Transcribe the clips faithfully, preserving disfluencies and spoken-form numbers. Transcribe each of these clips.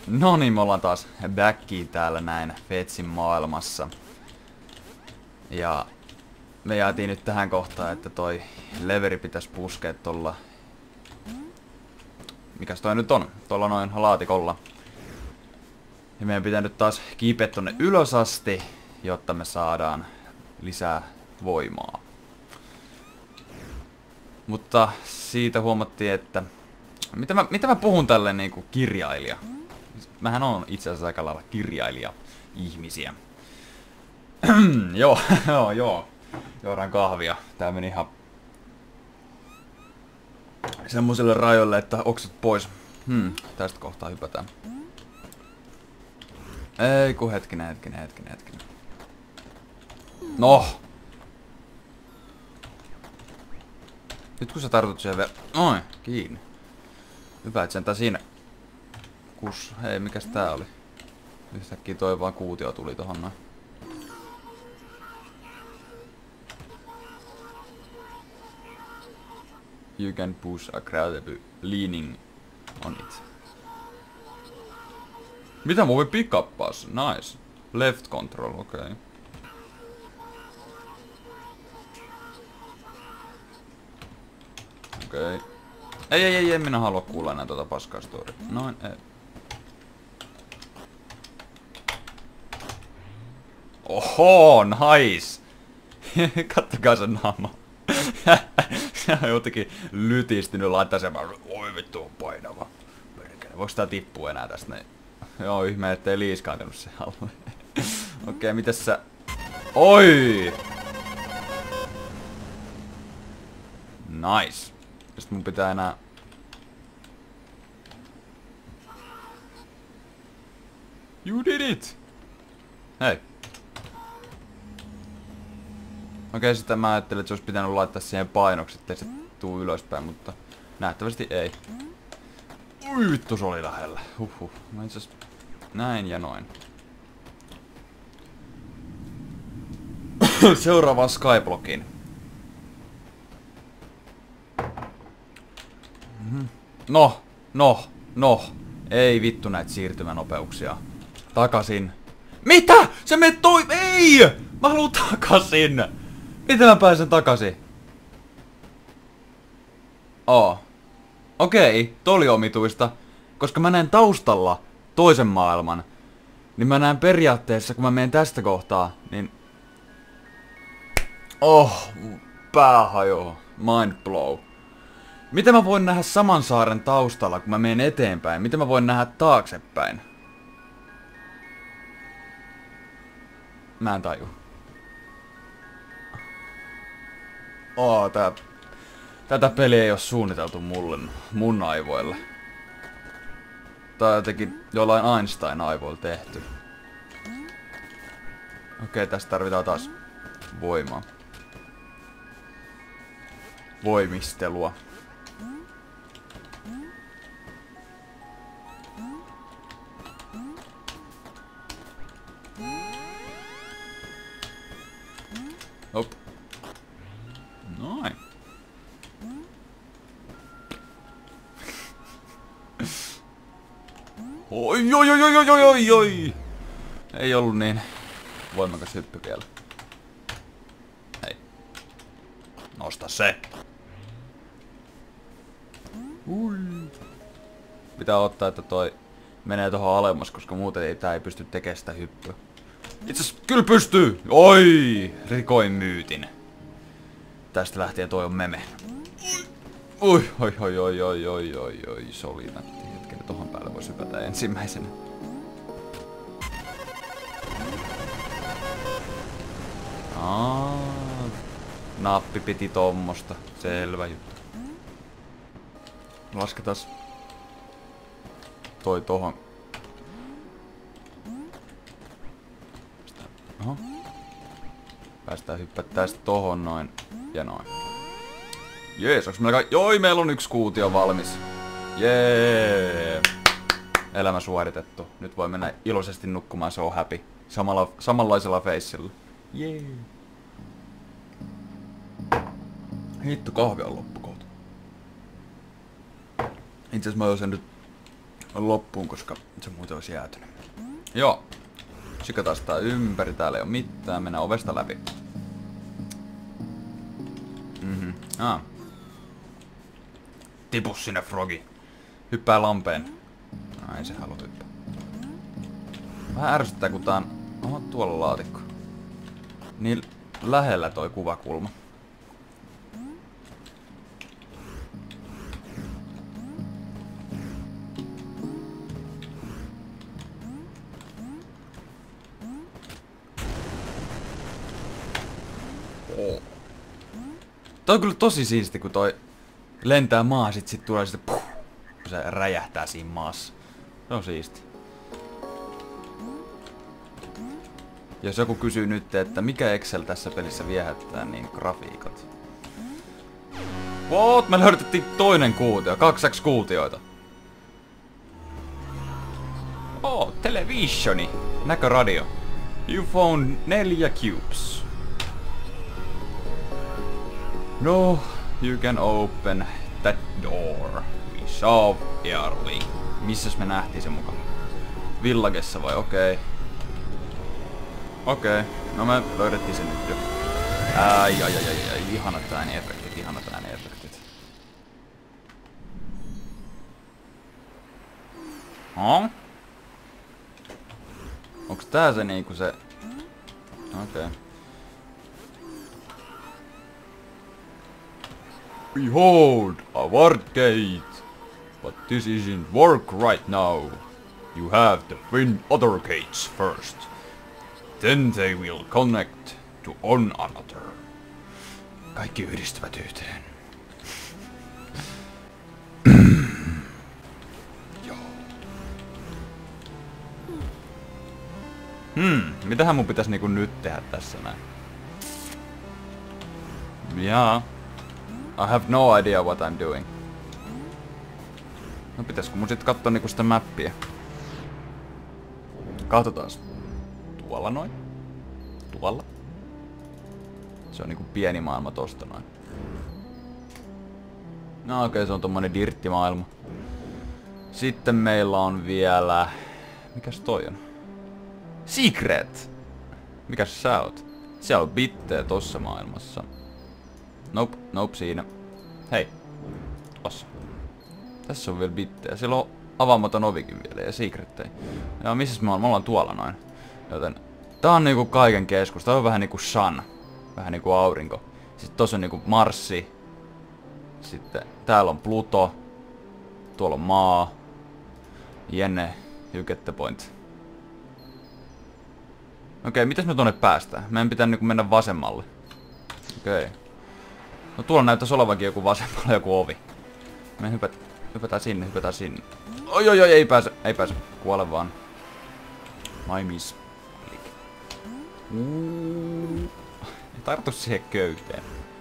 No niin, me ollaan taas backiin täällä näin Fetsin maailmassa. Ja me jäätiin nyt tähän kohtaan, että toi leveri pitäisi puskea tolla... Mikäs toi nyt on? Tuolla noin laatikolla. Ja meidän pitää nyt taas kiipeä tonne ylös asti, jotta me saadaan lisää voimaa. Mutta siitä huomattiin, että... Mitä mä, mitä mä puhun tälleen niinku kirjailija? Mähän on itse asiassa aika lailla kirjailija-ihmisiä. joo, joo, joo. Juodaan kahvia. Tää meni ihan... semmoselle rajoille, että oksat pois. Hmm, tästä kohtaa hypätään. Ei ku hetkinen, hetkinen, hetkinen, hetkinen. No! Nyt kun sä tartut siihen vielä... Noin, kiinni. Hyvä, et sentään siinä... Kus... Hei, mikäs tää oli? Yhtäkkiä toi vaan kuutio tuli tohon noin. You can push a crowd leaning on it. Mitä mä voin pickuppaa sen? Nice. Left control, okei. Okay. Okei. Okay. Ei, ei, ei, en minä halua kuulla enää tota paskaa story. Noin, ei. Oho, nice! Kattokaa sen naama. Se on jotenkin lytistynyt, laittaa sen vaan, oi vittu on painava. Voiko tää tippua enää tästä näin? Joo, ihme, ettei liiskaantunut se alle. Okei, okay, mitäs sä... Oi! Nice. Sitten mun pitää enää... You did it! Hei. Okei, sitä mä ajattelin, että se olisi pitänyt laittaa siihen painoksi, ettei se tuu ylöspäin, mutta nähtävästi ei. Ui vittu, se oli lähellä. Huhhuh. No itse asiassa näin ja noin. Seuraavaan Skyblockiin. No, no, no. Ei vittu näitä siirtymänopeuksia. Takasin. Mitä? Se menee toi... Ei! Mä haluun takasin! Miten mä pääsen takaisin? Oo. Okei, toi oli omituista. Koska mä näen taustalla toisen maailman. Niin mä näen periaatteessa, kun mä menen tästä kohtaa, niin... Oh, pää hajoo. Mind blow. Miten mä voin nähdä saman saaren taustalla, kun mä menen eteenpäin? Miten mä voin nähdä taaksepäin? Mä en taju. Oo, tää... Tätä peliä ei oo suunniteltu mulle, mun aivoille. Tää on jotenkin jollain Einstein-aivoilla tehty. Okei, tästä tarvitaan taas voimaa. Voimistelua. Hop. Noin. Oi, oi, oi, oi, oi, oi, oi. Ei ollut niin voimakas hyppy vielä. Hei. Nosta se. Ui. Pitää ottaa, että toi menee tohon alemmas, koska muuten ei, tää ei pysty tekemään sitä hyppyä. Itses kyllä pystyy! Oi! Rikoin myytin. Tästä lähtien toi on meme. Ui, oi, oi, oi, oi, oi, oi, oi, se oli nätti. Hetken, tohon päälle vois hypätä ensimmäisenä. Aa, nappi piti tommosta. Selvä juttu. Lasketaan toi tohon. Oho. Päästään hyppää tästä tohon noin ja noin. Jees, onks meillä ka... Joi, meillä on yksi kuutio valmis. Jee. Elämä suoritettu. Nyt voi mennä iloisesti nukkumaan, se on happy. Samalla, samanlaisella feissillä. Jee. Hitto, kahvi on loppu kohta. Itse asiassa mä olisin nyt loppuun, koska se muuten olisi jäätynyt. Joo. Sikataan sitä ympäri, täällä ei oo mitään, mennään ovesta läpi. Mhm. Ah. Tipu sinne, Frogi. Hyppää lampeen. No, ei se halua hyppää. Vähän ärsyttää, kun tää on... Oho, tuolla laatikko. Niin lähellä toi kuvakulma. Oh. Toi on kyllä tosi siisti, kun toi lentää maa, sit sit tulee sitten puh, se räjähtää siinä maassa. Se on siisti. Jos joku kysyy nyt, että mikä Excel tässä pelissä viehättää, niin grafiikat. What? Me löydettiin toinen kuutio, kaksi X-kuutioita. Oh, televisioni. Näköradio. You found neljä cubes. No, you can open that door. We saw early. Missäs me nähtiin se mukaan? Villagessa vai? Okei. Okay. Okei. Okay. No me löydettiin se nyt jo. Ai ai ai ai ai. Ihanat ääniefektit, ihanat ääniefektit. Oh? Onks tää se niinku se... Okei. Okay. Behold, a ward gate. But this isn't work right now. You have to win other gates first. Then they will connect to one another. Kaikki yhdistyvät yhteen. Joo. Hmm, mitähän mun pitäis niinku nyt tehdä tässä näin? Jaa. I have no idea what I'm doing. No pitäisikö mun sit kattoo niinku sitä mappia? Katsotaas. Tuolla noin. Tuolla. Se on niinku pieni maailma tosta noin. No okei, okay, se on tommonen dirttimaailma. Sitten meillä on vielä... Mikäs toi on? Secret! Mikäs sä oot? Siellä on bittejä tossa maailmassa. Nope, nope siinä. Hei. Tuossa. Tässä on vielä bittejä. Siellä on avaamaton ovikin vielä ja secrettejä. Ja missäs me ollaan? Me ollaan tuolla noin. Joten tää on niinku kaiken keskus. Tää on vähän niinku sun. Vähän niinku aurinko. Sitten tossa on niinku Marssi. Sitten täällä on Pluto. Tuolla on maa. Jenne. You get the point. Okei, okay, mitäs me tonne päästään? Meidän pitää niinku mennä vasemmalle. Okei. Okay. No tuolla näyttäisi olevankin joku vasemmalla joku ovi. Me hypät, hypätään sinne, hypätään sinne. Oi oi oi, ei pääse, ei pääse. Kuole vaan. My miss. Uuuu. Tartu siihen köyteen.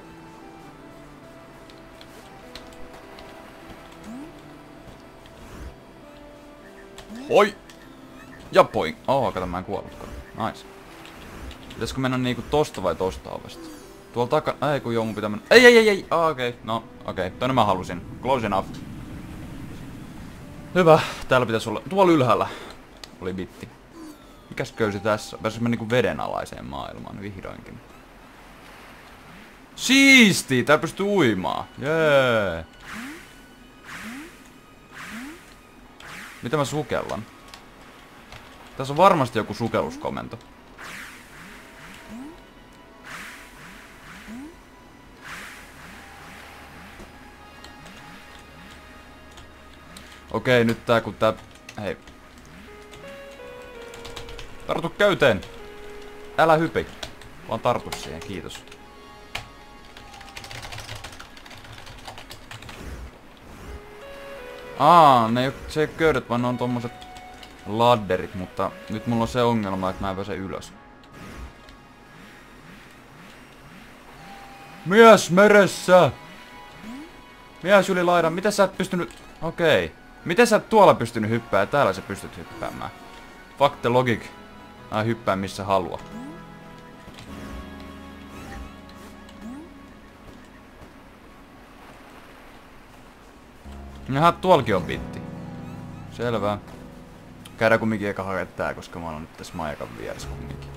Hoi! Ja poing. Oh, kato, mä en kuollutkaan. Nice. Pitäisikö mennä niinku tosta vai tosta ovesta? Tuolla takana... Ei kun joo, mun pitää mennä... Ei, ei, ei, ei! Ah, okei. Okay. No, okei. Okay. Tonne mä halusin. Close enough. Hyvä. Täällä pitäisi olla... Tuolla ylhäällä oli bitti. Mikäs köysi tässä? Pääsisikö mä niinku vedenalaiseen maailmaan vihdoinkin? Siisti! Tää pystyy uimaan. Jee! Yeah. Mitä mä sukellan? Tässä on varmasti joku sukelluskomento. Okei, nyt tää kun tää... Hei. Tartu köyteen! Älä hypi. Vaan tartu siihen, kiitos. Aa, ne ei, se ei köydet, vaan ne on tommoset ladderit, mutta nyt mulla on se ongelma, että mä en pääse ylös. Mies meressä! Mies yli laidan, miten sä et pystynyt... Okei. Okay. Miten sä et tuolla pystynyt hyppää ja täällä sä pystyt hyppäämään? Fuck the logic. Mä hyppään missä haluaa. Jaha, tuolkin on bitti. Selvä. Käydään kumminkin eka hakea tää, koska mä oon nyt tässä majakan vieressä kumminkin.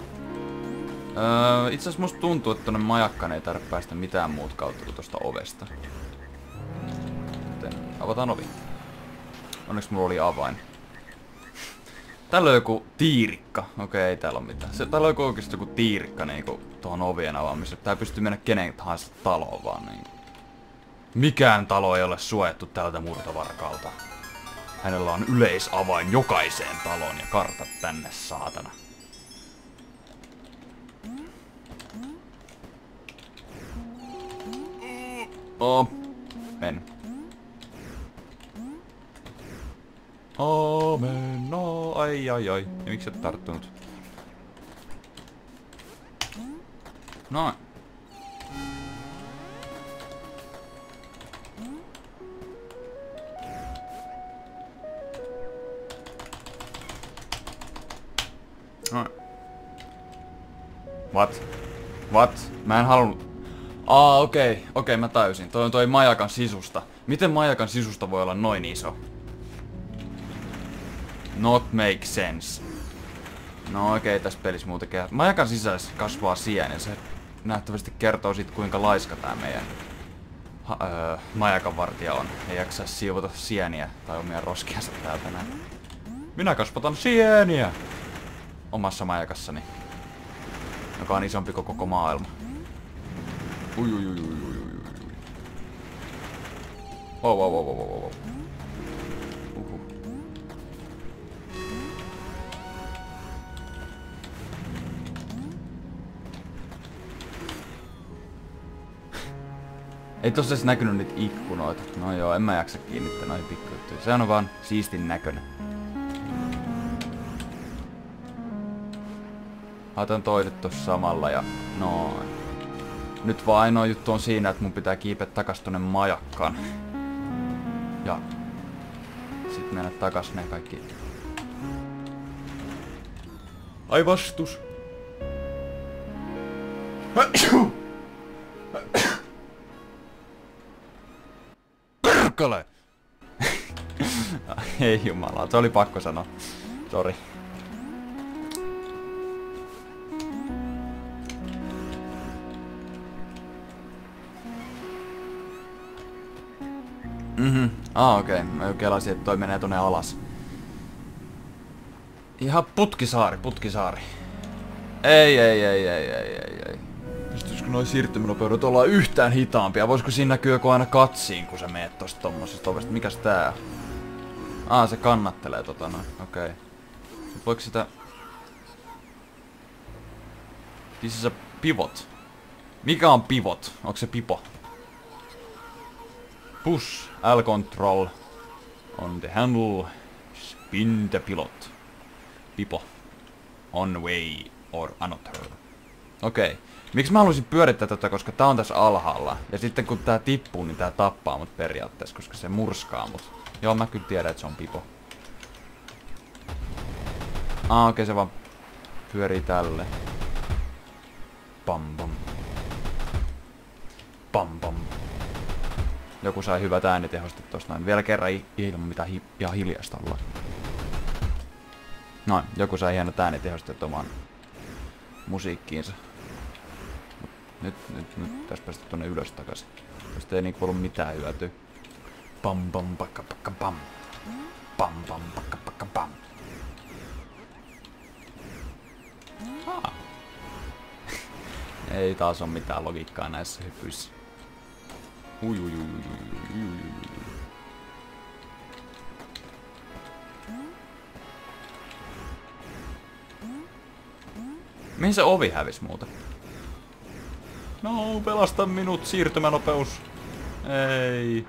Öö, itse asiassa musta tuntuu, että tonne majakkaan ei tarvitse päästä mitään muut kautta kuin tosta ovesta. Joten avataan ovi. Onneksi mulla oli avain. Täällä on joku tiirikka. Okei, ei täällä ole mitään. Se, täällä on joku oikeesti joku tiirikka niinku tuohon ovien avaamiseen. Tää pystyy mennä kenen tahansa taloon vaan niinku. Mikään talo ei ole suojattu tältä murtovarkalta. Hänellä on yleisavain jokaiseen taloon ja kartat tänne, saatana. Oh, men. Amen, no, ai ai ai. Ja miksi et tarttunut? Noin. Noin. What? What? Mä en halunnut... Aa, okei, okay. okei, okay, mä täysin. Toi on toi majakan sisusta. Miten majakan sisusta voi olla noin iso? Not make sense. No okei, okay, tässä pelissä muutenkin. Majakan sisässä kasvaa sieni. Se nähtävästi kertoo siitä, kuinka laiska tää meidän ha, öö, majakan vartija on. Ei jaksa siivota sieniä tai omia roskiansa täältä näin. Minä kasvatan sieniä! Omassa majakassani. Joka on isompi kuin koko maailma. Ui ui ui ui ui ui ui. Wow wow wow wow wow wow. Uhuh. Ei tossa edes näkynyt niitä ikkunoita. No joo, en mä jaksa kiinnittää noihin pikkujuttuja. Se on vaan siistin näköinen. Laitan toiset tossa samalla ja noin. Nyt vaan ainoa juttu on siinä, että mun pitää kiipeä takas tonne majakkaan. Ja sit mennä takas ne kaikki. Ai vastus! Perkele! Ei jumala, se oli pakko sanoa. Sori. Mhm. Ah, okei. Okay. Mä kelasin, että toi menee tonne alas. Ihan putkisaari, putkisaari. Ei, ei, ei, ei, ei, ei, ei. Pystyisikö noi siirtymänopeudet olla yhtään hitaampia? Voisiko siinä näkyä joku aina katsiin, kun sä meet tosta tommosesta ovesta? Mikäs tää on? Ah, se kannattelee tota noin. Okei. Okay. Voiko sitä... This is a pivot. Mikä on pivot? Onko se pipo? Push L control on the handle, spin the pilot. Pipo. On way or another. Okei. Okay. Miksi mä haluaisin pyörittää tätä, koska tää on tässä alhaalla. Ja sitten kun tää tippuu, niin tää tappaa mut periaatteessa, koska se murskaa mut. Joo, mä kyllä tiedän, että se on pipo. Ah, okei, okay, se vaan pyörii tälle. Pam pam. Pam pam. Joku sai hyvät äänitehostet tosta noin. Vielä kerran ilman mitä hi ihan hiljasta ollaan. Noin, joku sai hienot äänitehostet omaan musiikkiinsa. Nyt, nyt, nyt tässä päästä tonne ylös takaisin. Tästä ei niinku ollut mitään hyötyä. Pam pam pakka pakka pam. Pam pam pakka pakka pam. Ah. Ei taas ole mitään logiikkaa näissä hypyissä. Ui, ui, ui, ui, ui, ui, ui. Mihin se ovi hävisi muuten? No, pelasta minut, siirtymänopeus. Ei.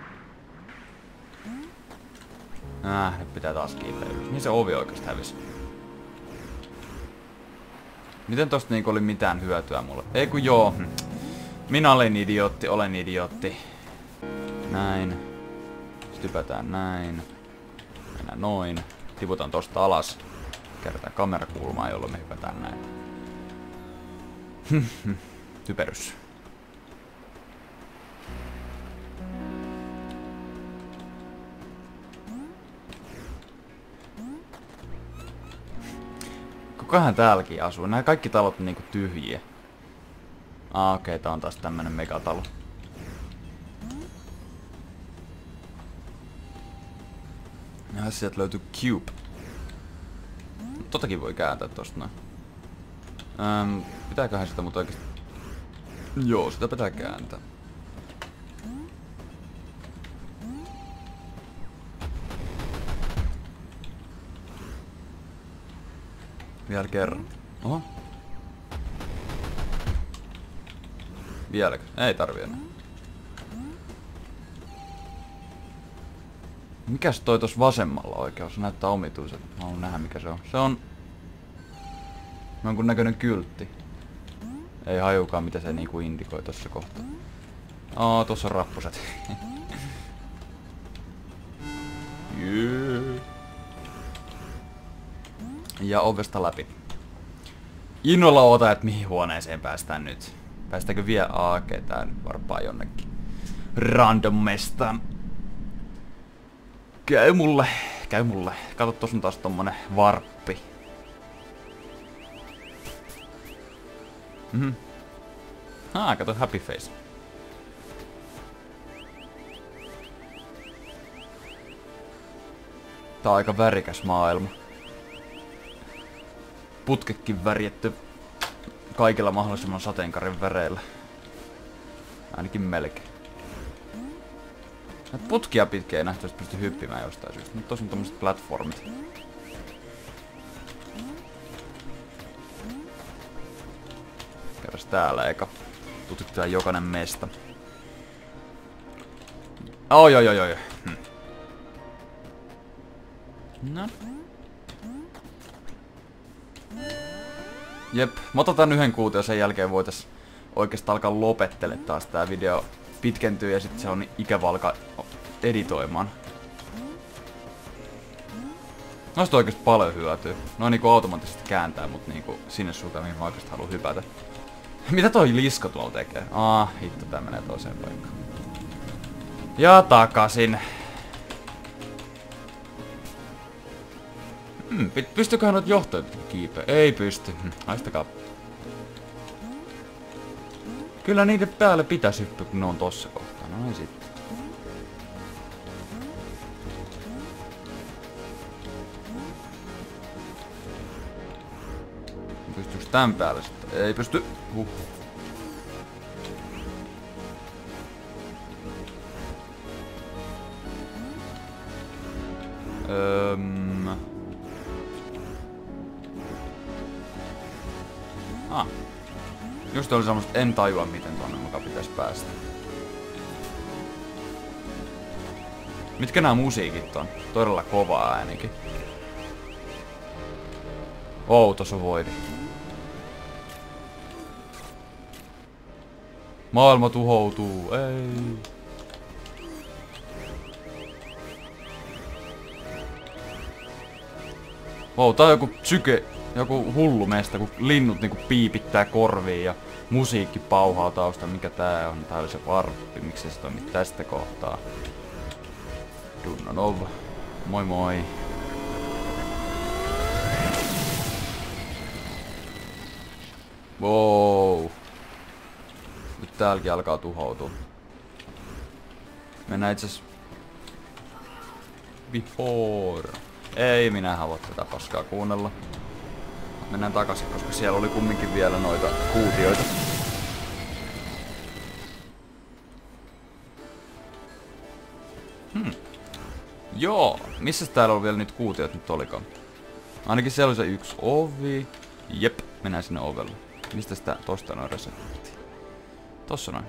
Äh, nyt pitää taas kiipeä ylös. Mihin se ovi oikeasti hävisi? Miten tosta niinku oli mitään hyötyä mulle? Ei kun joo. Minä olen idiootti, olen idiootti. Näin. Sitten hypätään näin. Mennään noin. Tiputaan tosta alas. Kertaa kamerakulmaa, jolloin me hypätään näin. Typerys. Kukahan täälläkin asuu? Nämä kaikki talot on niinku tyhjiä. Ah, okei, okay, tää on taas tämmönen megatalo. Ja sieltä löytyy Cube. Totakin voi kääntää tosta noin. Ähm, pitääköhän sitä mut oikeesti... Joo, sitä pitää kääntää. Vielä kerran. Oho. Vieläkö? Ei tarvi enää. Mikäs toi tossa vasemmalla oikein? Se näyttää omituiselta. Mä haluan nähdä mikä se on. Se on... Jonkun näköinen kyltti. Ei hajukaan mitä se niinku indikoi tossa kohtaa. Aa, tossa on rappuset. yeah. Ja ovesta läpi. Innolla oota, että mihin huoneeseen päästään nyt. Päästäänkö vielä? Aa, okei, tää nyt varpaa jonnekin. Randomista. Käy mulle, käy mulle. Kato, tossa on taas tommonen varppi. Mhm. Ah, kato, happy face. Tää on aika värikäs maailma. Putkekin värjetty kaikilla mahdollisimman sateenkarin väreillä. Ainakin melkein. Näitä putkia pitkiä ei nähtävästi pysty hyppimään jostain syystä, mutta tossa on tommoset platformit. Käydäs täällä eka. Tutkitaan jokainen mesta. Oi oi oi oi. Hm. No. Jep, mä otan yhden kuution, sen jälkeen voitais oikeastaan alkaa lopettele taas tää video pitkentyy ja sit se on ikävä alkaa editoimaan. Noista on oikeesti paljon hyötyä. Noin niinku automaattisesti kääntää mut niinku sinne suuntaan mihin mä oikeesti haluan hypätä. Mitä toi lisko tuolla tekee? Aa, hitto, tää menee toiseen paikkaan. Ja takasin. Hmm, pystyköhän noit johtajat kiipeä? Ei pysty. Hm, haistakaa. Kyllä niiden päälle pitäisi hyppyä, kun ne on tossa kohtaa. No ei sitten. Pystyykö tän päälle sitten? Ei pysty. Huh. Öm... Ah. Just oli semmoista, en tajua miten tonne mukaan pitäisi päästä. Mitkä nämä musiikit on? Todella kovaa äänikin. Oh, tossa on voidi. Maailma tuhoutuu, ei. Wow, tää on joku psyke, joku hullu mesta, kun linnut niinku piipittää korviin ja musiikki pauhaa tausta. Mikä tää on? Tää oli se varppi, miksi se toimii tästä kohtaa? Dunnonov. Moi moi. Wow. Nyt täälläkin alkaa tuhoutua. Mennään itses... Before. Ei minä halua tätä paskaa kuunnella. Mennään takaisin, koska siellä oli kumminkin vielä noita kuutioita. Hmm. Joo, missä täällä on vielä nyt kuutiot nyt olikaan? Ainakin siellä oli se yksi ovi. Jep, mennään sinne ovelle. Mistä sitä tosta noin resepti? Tossa noin.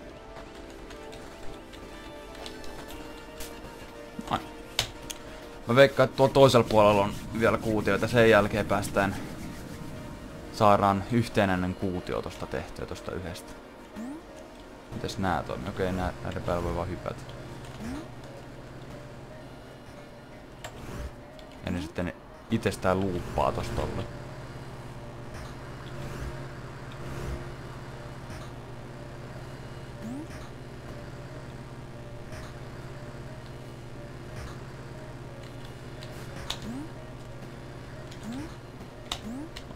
Noin. Mä veikkaan, että tuolla toisella puolella on vielä kuutioita. Sen jälkeen päästään... Saadaan yhtenäinen kuutio tosta tehtyä tosta yhdestä. Mites nää toimii? Okei, nää, näiden päällä voi vaan hypätä. Ja ne sitten itsestään luuppaa tosta tolle.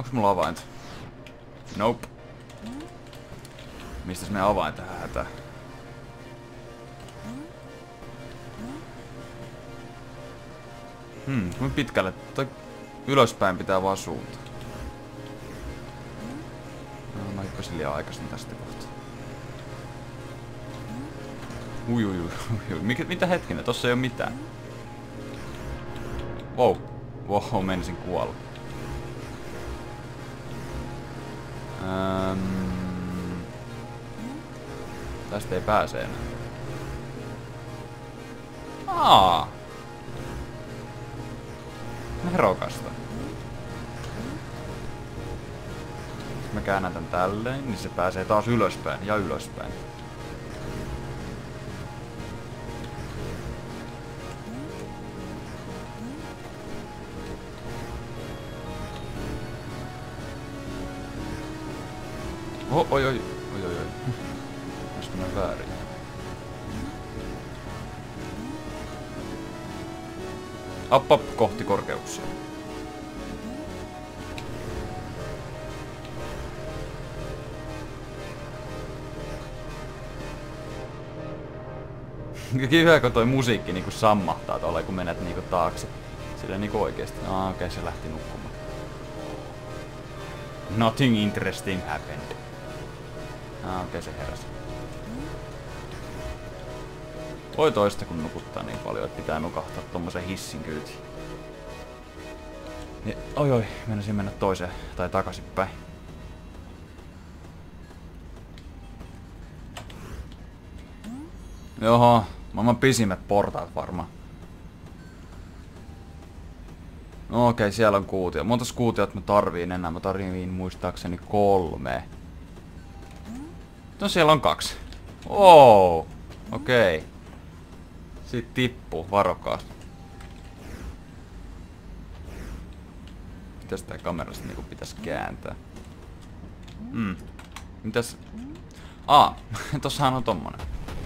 Onks mulla avainta? Nope. Mistäs me avain tähän hätään? Hmm, kuinka pitkälle? Toi ylöspäin pitää vaan suuntaa. No, mä hyppäsin liian aikaisin tästä kohtaa. Ui, ui, ui, ui. Mikä, mitä hetkinen? Tossa ei oo mitään. Wow. Wow, menisin kuolla. Ähm... Tästä ei pääse enää. Aa! Nerokasta. Mä käännän tän tälleen, niin se pääsee taas ylöspäin ja ylöspäin. Oho, oi, oi, oi, oi, oi. Olisiko mä väärin? Up, up, kohti korkeuksia. Kiva, kun toi musiikki niinku sammahtaa tuolla, kun menet niinku taakse. Sillä niinku oikeesti. Ah, okei, okay, se lähti nukkumaan. Nothing interesting happened. Ah, okei, okay, se heräsi. Voi toista kun nukuttaa niin paljon, että pitää nukahtaa tommosen hissin kyytiin. Niin, oi oi, meinasin mennä toiseen tai takaisinpäin. Joho, maailman pisimmät portaat varmaan. No okei, okay, siellä on kuutio. Montas kuutiot mä tarviin enää? Mä tarviin muistaakseni kolme. No siellä on kaksi. Oh, okei. Okay. Siitä tippuu, varokaa. Mitäs tää kamerasta niinku pitäis kääntää? Hmm. Mitäs? Aa, tossahan on tommonen.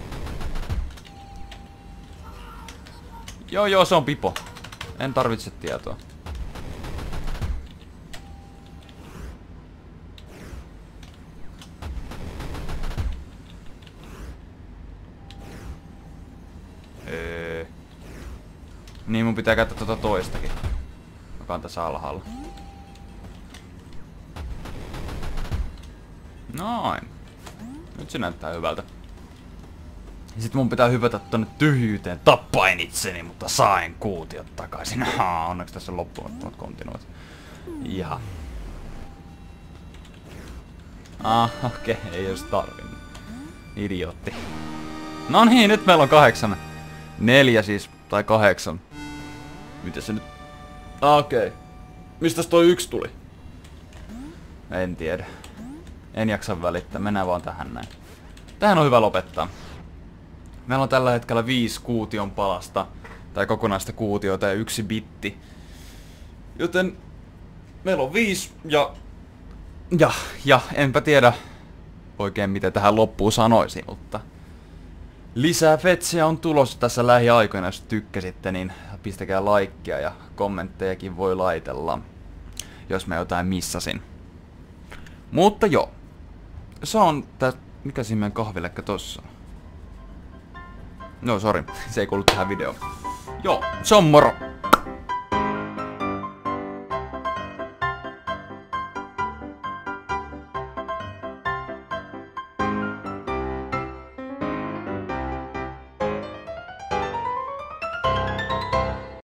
Joo joo, se on pipo. En tarvitse tietoa. Öö. Niin mun pitää käyttää tota toistakin. Joka on tässä alhaalla. Noin. Nyt se näyttää hyvältä. Sitten mun pitää hypätä tonne tyhjyyteen tappaen itseni, mutta sain kuutiot takaisin. Haa, onneksi tässä on loppumattomat kontinuot. Jaha. Ah, okei, okay, ei ois tarvinnut. Idiootti. No niin, nyt meillä on kahdeksan. Neljä siis, tai kahdeksan. Miten se nyt? Ah, okei. Okay. Mistäs toi yksi tuli? En tiedä. En jaksa välittää, mennään vaan tähän näin. Tähän on hyvä lopettaa. Meillä on tällä hetkellä viisi kuution palasta, tai kokonaista kuutiota ja yksi bitti. Joten meillä on viisi ja... Ja, ja enpä tiedä oikein mitä tähän loppuun sanoisin, mutta... Lisää fetsiä on tulossa tässä lähiaikoina, jos tykkäsitte, niin pistäkää laikkia ja kommenttejakin voi laitella, jos mä jotain missasin. Mutta joo, se on tää... Mikä siinä meidän kahvilekka tossa on? No, sori, se ei kuulu tähän videoon. Joo, se on moro!